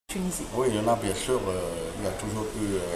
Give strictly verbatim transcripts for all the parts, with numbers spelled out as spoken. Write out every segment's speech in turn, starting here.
Tunisie. Oui, il y en a bien sûr, euh, il y a toujours eu euh,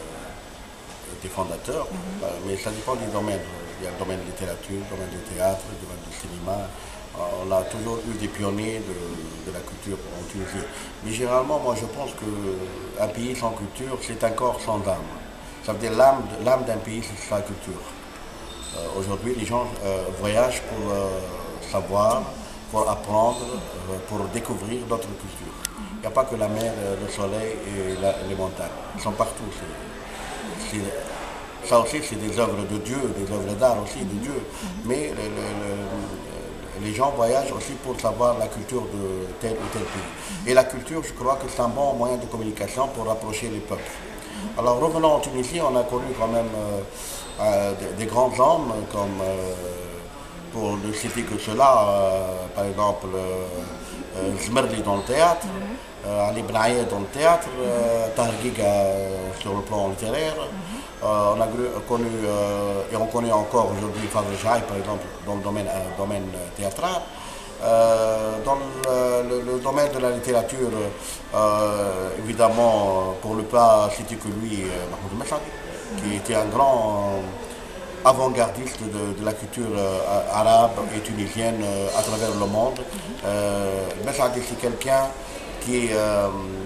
des fondateurs, Mhm. euh, mais ça dépend du domaine. Il y a le domaine de littérature, le domaine du théâtre, le domaine du cinéma. Euh, On a toujours eu des pionniers de, de la culture en Tunisie. Mais généralement, moi je pense qu'un pays sans culture, c'est un corps sans âme. Ça veut dire l'âme l'âme d'un pays, c'est sa culture. Euh, Aujourd'hui, les gens euh, voyagent pour euh, savoir, pour apprendre, euh, pour découvrir d'autres cultures. Il n'y a pas que la mer, euh, le soleil et la- les montagnes. Ils sont partout. C'est- c'est- ça aussi, c'est des œuvres de Dieu, des œuvres d'art aussi de Dieu. Mais le- le- le- les gens voyagent aussi pour savoir la culture de tel ou tel pays. Et la culture, je crois que c'est un bon moyen de communication pour rapprocher les peuples. Alors revenons en Tunisie, on a connu quand même euh, euh, des, des grands hommes comme, euh, pour ne citer que cela, euh, par exemple euh, euh, Zmerli dans le théâtre, euh, Ali Benaïed dans le théâtre, euh, Tahar Giga euh, sur le plan littéraire. Euh, on a gru- connu, euh, et on connaît encore aujourd'hui Fadel Jaï, par exemple, dans le domaine, euh, domaine théâtral. Euh, dans le, le- le domaine de la littérature, euh, évidemment, pour ne pas citer que lui, euh, Mahmoud Messadi, qui était un grand euh, avant-gardiste de, de la culture euh, arabe et tunisienne euh, à travers le monde. Euh, Messadi, c'est quelqu'un qui euh,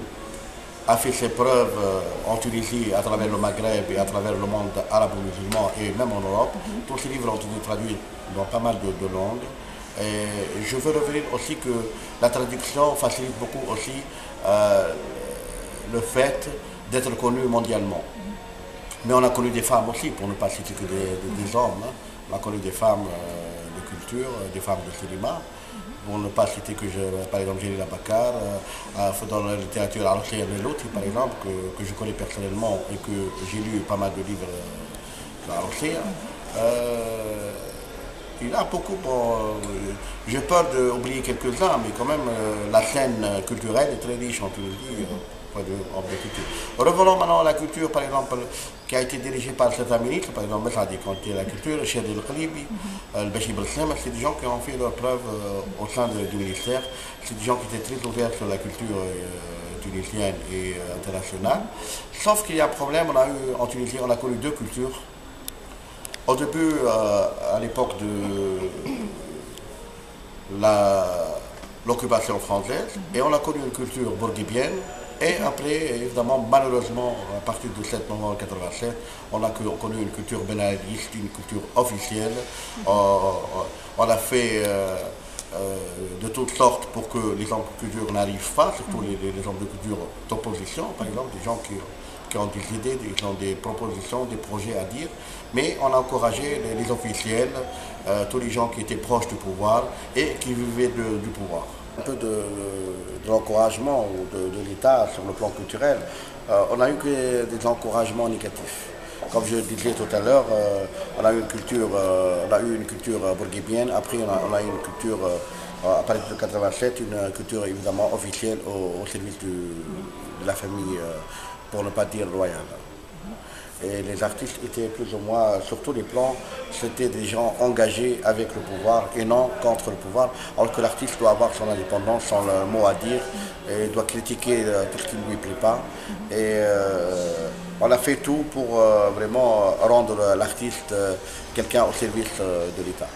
a fait ses preuves euh, en Tunisie, à travers le Maghreb et à travers le monde arabo-musulman et même en Europe. Tous ces livres ont été traduits dans pas mal de, de langues. Et je veux revenir aussi que la traduction facilite beaucoup aussi euh, le fait d'être connu mondialement. Mais on a connu des femmes aussi, pour ne pas citer que des, des- des hommes. Hein. On a connu des femmes euh, de culture, euh, des femmes de cinéma. Pour ne pas citer que je, par exemple, Gélila Bakar, euh, euh, dans la littérature Al-Khair Melouti, par exemple, que, que je connais personnellement et que j'ai lu pas mal de livres d'Al-Khair. Euh, il a beaucoup. Bon, euh, j'ai peur d'oublier quelques-uns, mais quand même, euh, la scène culturelle est très riche en Tunisie. euh, point de, en de culture. Revenons maintenant à la culture, par exemple, qui a été dirigée par certains ministres, par exemple, Messadi, quand il y a la culture, Cheikh El Khalibi, euh, le Bachir Belkcem, c'est des gens qui ont fait leurs preuves euh, au sein de- du ministère. C'est des gens qui étaient très ouverts sur la culture euh, tunisienne et euh, internationale. Sauf qu'il y a un problème, on a eu, en Tunisie, on a connu deux cultures. Au début, euh, à l'époque de la- l'occupation française, et on a connu une culture bourguibienne. Et après, évidemment, malheureusement, à partir du sept novembre mille neuf cent quatre-vingt-sept, on a connu une culture benaliste, une culture officielle. Euh, on a fait euh, euh, de toutes sortes pour que les hommes de culture n'arrivent pas, surtout les, les- les hommes de culture d'opposition, par exemple, des gens qui, qui ont des idées, qui ont des propositions, des projets à dire. Mais on a encouragé les, les officiels, euh, tous les gens qui étaient proches du pouvoir et qui vivaient de- du pouvoir. Un peu de, de l'encouragement ou de, de l'État sur le plan culturel, euh, on a eu que des encouragements négatifs. Comme je disais tout à l'heure, euh, on a eu une culture, euh, on a eu une culture euh, bourguibienne, après on a, on a eu une culture, euh, à partir de quatre-vingt-sept, une culture évidemment officielle au, au service du- de la famille, euh, pour ne pas dire royale. Et les artistes étaient plus ou moins, sur tous les plans, c'était des gens engagés avec le pouvoir et non contre le pouvoir, alors que l'artiste doit avoir son indépendance, son euh, mot à dire, et doit critiquer euh, tout ce qui ne lui plaît pas. Et euh, on a fait tout pour euh, vraiment rendre l'artiste euh, quelqu'un au service euh, de l'État.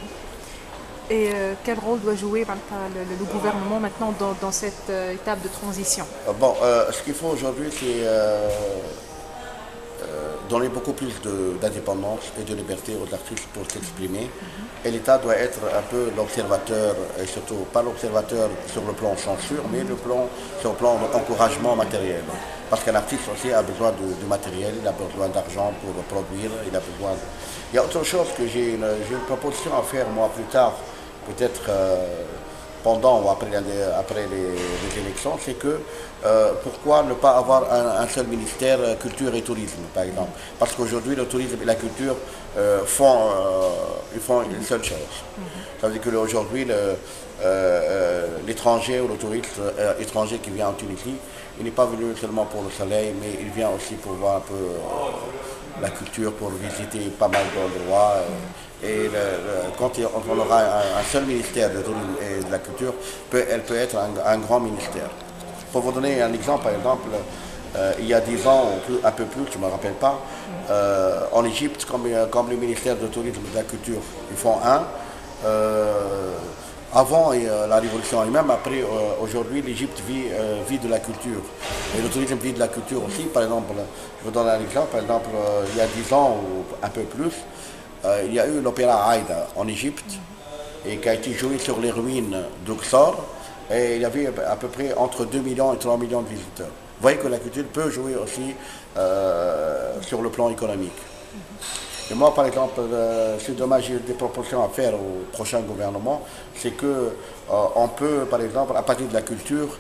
Et euh, quel rôle doit jouer ben, le, le- le gouvernement maintenant dans, dans cette euh, étape de transition? Euh, Bon, euh, ce qu'il faut aujourd'hui, c'est euh, donner beaucoup plus de- d'indépendance et de liberté aux artistes pour s'exprimer. Et l'État doit être un peu l'observateur, et surtout pas l'observateur sur le plan censure, mais le plan, sur le plan encouragement matériel. Parce qu'un artiste aussi a besoin de, de matériel, il a besoin d'argent pour produire, il a besoin de... Il y a autre chose que j'ai une, j'ai une proposition à faire moi plus tard, peut-être euh, pendant ou après, la- après les, les élections, c'est que euh, pourquoi ne pas avoir un, un seul ministère euh, culture et tourisme, par exemple. Parce qu'aujourd'hui, le tourisme et la culture euh, font, euh, ils font une seule chose. Ça veut dire qu'aujourd'hui, le, euh, euh, l'étranger ou le touriste euh, étranger qui vient en Tunisie, il n'est pas venu seulement pour le soleil, mais il vient aussi pour voir un peu euh, la culture, pour visiter pas mal d'endroits. euh, et le- le- quand il- on aura un, un seul ministère de tourisme et de la culture, peut- elle peut être un, un grand ministère. Pour vous donner un exemple, par exemple, euh, il y a dix ans, ou plus, un peu plus, je ne me rappelle pas, euh, en Égypte, comme, comme le ministère de tourisme et de la culture, ils font un. Euh, avant euh, la révolution et même après, euh, aujourd'hui, l'Égypte vit, euh, vit de la culture. Et le tourisme vit de la culture aussi. Par exemple, je vous donne un exemple, par exemple, euh, il y a dix ans ou un peu plus, euh, il y a eu l'opéra Aïda en Égypte, et qui a été joué sur les ruines d'Uxor. Et il y avait à peu près entre deux millions et trois millions de visiteurs. Vous voyez que la culture peut jouer aussi euh, sur le plan économique. Et moi, par exemple, euh, c'est dommage, j'ai des propositions à faire au prochain gouvernement, c'est que euh, on peut, par exemple, à partir de la culture,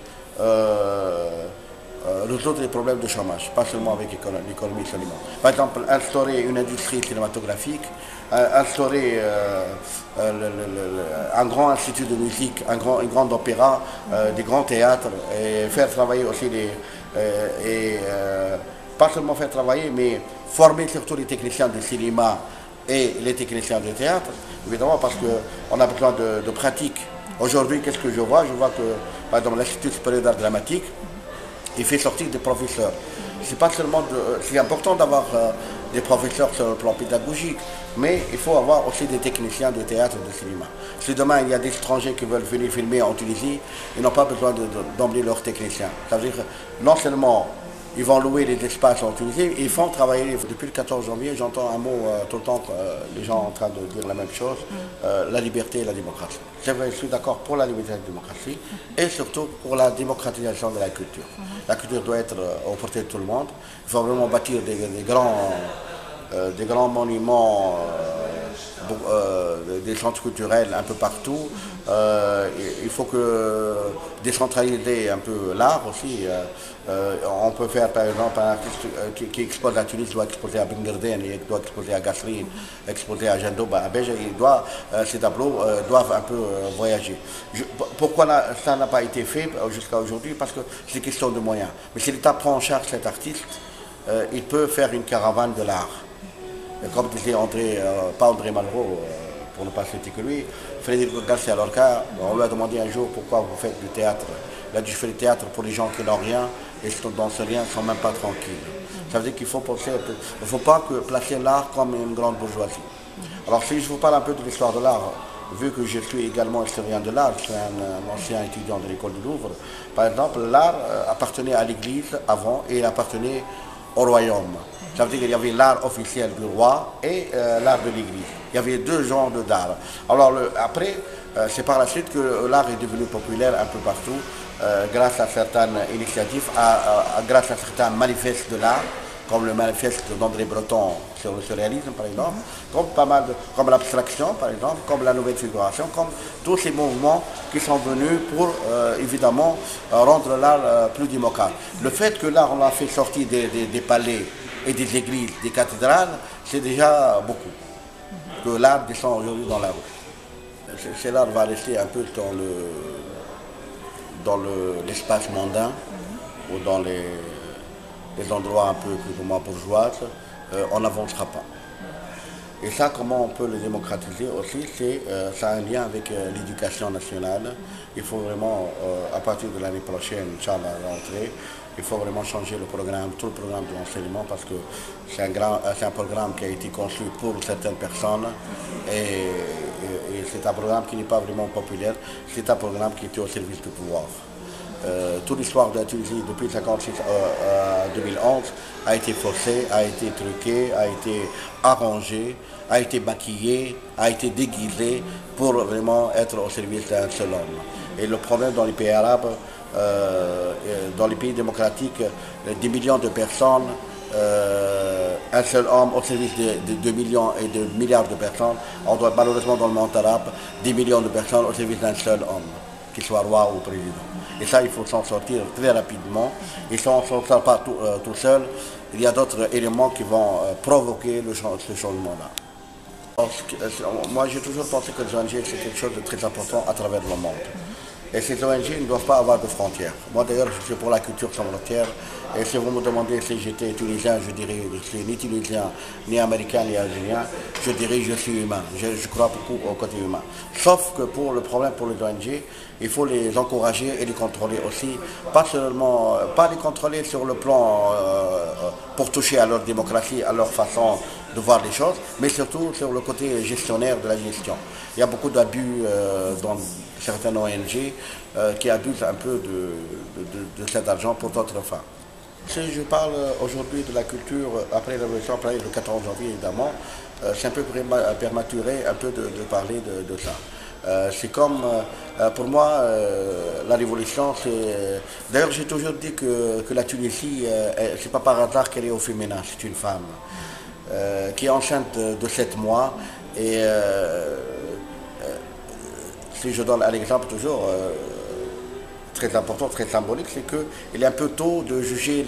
euh, euh, résoudre les problèmes de chômage, pas seulement avec l'économie seulement. Par exemple, instaurer une industrie cinématographique, euh, instaurer euh, euh, le, le, le, un grand institut de musique, un grand, une grande opéra, euh, des grands théâtres, et faire travailler aussi les... Euh, et, euh, pas seulement faire travailler, mais former surtout les techniciens de cinéma et les techniciens de théâtre, évidemment, parce qu'on a besoin de, de pratique. Aujourd'hui, qu'est-ce que je vois? Je vois que, par exemple, l'Institut supérieur d'art dramatique, il fait sortir des professeurs. C'est pas seulement de, c'est important d'avoir euh, des professeurs sur le plan pédagogique, mais il faut avoir aussi des techniciens de théâtre et de cinéma. Si demain il y a des étrangers qui veulent venir filmer en Tunisie, ils n'ont pas besoin d'emmener leurs techniciens. Ça veut dire que non seulement ils vont louer les espaces en Tunisie, ils font travailler. Depuis le quatorze janvier, j'entends un mot euh, tout le temps, euh, les gens en train de dire la même chose, euh, la liberté et la démocratie. C'est vrai, je suis d'accord pour la liberté et la démocratie, et surtout pour la démocratisation de la culture. La culture doit être euh, aux portées de tout le monde. Il faut vraiment bâtir des, des, grands, euh, des grands monuments, euh, euh, des centres culturels un peu partout. Euh, il faut que décentraliser un peu l'art aussi. Euh, euh, on peut faire par exemple un artiste euh, qui, qui expose à Tunis doit exposer à Benguerden, il doit exposer à Gasserine, exposer à Jendouba, à Béja, il doit, euh, ces tableaux euh, doivent un peu euh, voyager. Je, pourquoi la, ça n'a pas été fait jusqu'à aujourd'hui? Parce que c'est question de moyens. Mais si l'État prend en charge cet artiste, euh, il peut faire une caravane de l'art. Comme disait André, euh, pas André Malraux, euh, pour ne pas citer que lui, Frédéric Garcia Lorca, on lui a demandé un jour pourquoi vous faites du théâtre. Il a dit je fais du théâtre pour les gens qui n'ont rien et dans ce rien ne sont même pas tranquilles. Ça veut dire qu'il faut penser, il ne faut pas que placer l'art comme une grande bourgeoisie. Alors si je vous parle un peu de l'histoire de l'art, vu que je suis également historien de l'art, je suis un, un ancien étudiant de l'école du Louvre, par exemple, l'art appartenait à l'Église avant et il appartenait au royaume. Ça veut dire qu'il y avait l'art officiel du roi et euh, l'art de l'Église. Il y avait deux genres d'art. Alors le, après, euh, c'est par la suite que l'art est devenu populaire un peu partout, euh, grâce à certaines initiatives, à, à, grâce à certains manifestes de l'art, comme le manifeste d'André Breton sur le surréalisme par exemple, comme pas mal de, comme l'abstraction par exemple, comme la nouvelle figuration, comme tous ces mouvements qui sont venus pour euh, évidemment euh, rendre l'art euh, plus démocrate. Le fait que l'art on l'a fait sortir des, des, des palais et des églises, des cathédrales, c'est déjà beaucoup. Que l'art descend aujourd'hui dans la rue. C'est l'art va rester un peu dans le dans l'espace le, mondain ou dans les, les endroits un peu plus ou moins bourgeois, euh, on n'avancera pas. Et ça, comment on peut le démocratiser aussi, c'est euh, ça a un lien avec euh, l'éducation nationale. Il faut vraiment, euh, à partir de l'année prochaine, Inch'Allah, rentrer, il faut vraiment changer le programme, tout le programme de l'enseignement, parce que c'est un, grand, c'est un programme qui a été conçu pour certaines personnes, et, et, et c'est un programme qui n'est pas vraiment populaire, c'est un programme qui était au service du pouvoir. Euh, toute l'histoire de la Tunisie depuis mille neuf cent cinquante-six à deux mille onze a été forcée, a été truquée, a été arrangée, a été maquillée, a été déguisée pour vraiment être au service d'un seul homme. Et le problème dans les pays arabes, euh, dans les pays démocratiques, des millions de personnes, euh, un seul homme au service de, de, de millions et de milliards de personnes, on doit malheureusement dans le monde arabe, des millions de personnes au service d'un seul homme, qu'il soit roi ou président. Et ça, il faut s'en sortir très rapidement. Et si on ne s'en sort pas tout, euh, tout seul, il y a d'autres éléments qui vont euh, provoquer le, ce changement-là. Moi, j'ai toujours pensé que les O N G, c'est quelque chose de très important à travers le monde. Et ces O N G ne doivent pas avoir de frontières. Moi d'ailleurs, je suis pour la culture sans frontières. Et si vous me demandez si j'étais tunisien, je dirais je suis ni tunisien, ni américain, ni algérien. Je dirais je suis humain. Je, je crois beaucoup au côté humain. Sauf que pour le problème pour les O N G, il faut les encourager et les contrôler aussi. Pas seulement, pas les contrôler sur le plan euh, pour toucher à leur démocratie, à leur façon de voir les choses, mais surtout sur le côté gestionnaire de la gestion. Il y a beaucoup d'abus euh, dans certaines O N G euh, qui abusent un peu de, de, de cet argent pour d'autres fins. Si je parle aujourd'hui de la culture après la révolution, après le quatorze janvier évidemment, euh, c'est un peu prématuré un peu de, de parler de, de ça. Euh, c'est comme, euh, pour moi, euh, la révolution, c'est... D'ailleurs, j'ai toujours dit que, que la Tunisie, euh, c'est pas par hasard qu'elle est au féminin, c'est une femme euh, qui est enceinte de, de sept mois. Et euh, euh, si je donne un exemple toujours, euh, très important, très symbolique, c'est qu'il est un peu tôt de juger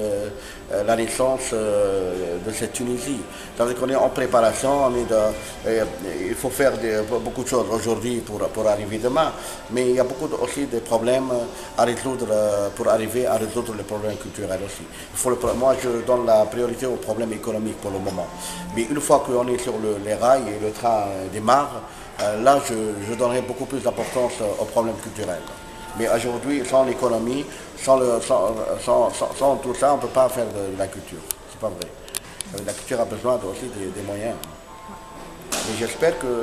le, la naissance de cette Tunisie. C'est-à-dire qu'on est en préparation, on est de, il faut faire des, beaucoup de choses aujourd'hui pour, pour arriver demain, mais il y a beaucoup de, aussi de problèmes à résoudre pour arriver à résoudre les problèmes culturels aussi. Il faut le, moi, je donne la priorité aux problèmes économiques pour le moment. Mais une fois qu'on est sur le, les rails et le train démarre, là, je, je donnerai beaucoup plus d'importance aux problèmes culturels. Mais aujourd'hui, sans l'économie, sans, sans, sans, sans tout ça, on ne peut pas faire de, de la culture. C'est pas vrai. La culture a besoin aussi des, des moyens. Mais j'espère qu'on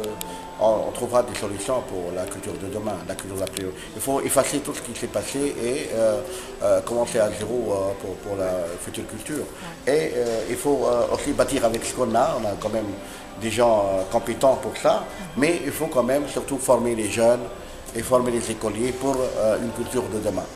on trouvera des solutions pour la culture de demain, la culture d'après. Il faut effacer tout ce qui s'est passé et euh, euh, commencer à zéro euh, pour, pour la future culture. Et euh, il faut euh, aussi bâtir avec ce qu'on a. On a quand même des gens euh, compétents pour ça. Mais il faut quand même surtout former les jeunes et former les écoliers pour euh, une culture de demain.